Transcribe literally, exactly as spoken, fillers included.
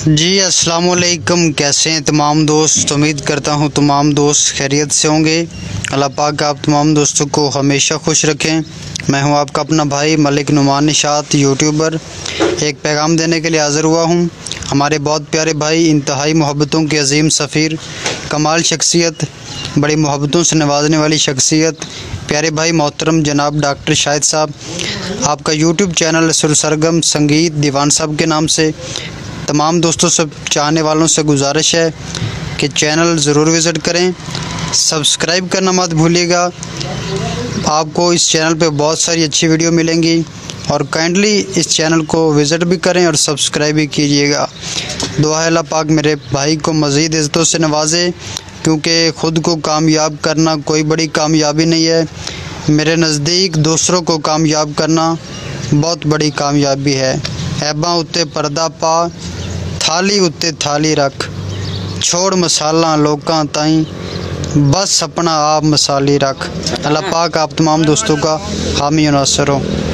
जी अस्सलाम वालेकुम। कैसे हैं तमाम दोस्त? उम्मीद करता हूं तमाम दोस्त खैरियत से होंगे। अल्लाह पाक आप तमाम दोस्तों को हमेशा खुश रखें। मैं हूं आपका अपना भाई मलिक नुमान निशात, यूट्यूबर। एक पैगाम देने के लिए हाज़िर हुआ हूं। हमारे बहुत प्यारे भाई, इंतहाई मोहब्बतों के अजीम सफ़ीर, कमाल शख्सियत, बड़ी मोहब्बतों से नवाजने वाली शख्सियत, प्यारे भाई मोहतरम जनाब डॉक्टर शाहिद साहब, आपका यूट्यूब चैनल सरगम संगीत दीवान साहब के नाम से तमाम दोस्तों से, चाहने वालों से गुजारिश है कि चैनल ज़रूर विज़िट करें, सब्सक्राइब करना मत भूलिएगा। आपको इस चैनल पे बहुत सारी अच्छी वीडियो मिलेंगी और काइंडली इस चैनल को विज़िट भी करें और सब्सक्राइब भी कीजिएगा। दुआ है अल्लाह पाक मेरे भाई को मज़ीद इज़्ज़तों से नवाजे, क्योंकि ख़ुद को कामयाब करना कोई बड़ी कामयाबी नहीं है। मेरे नज़दीक दूसरों को कामयाब करना बहुत बड़ी कामयाबी है। ऐबां उत्ते पर्दा पा, थाली उत्ते थाली रख, छोड़ मसाला लोकां ताईं, बस अपना आप मसाली रख। अल्लाह पाक आप तमाम दोस्तों का हामी और नासर हो।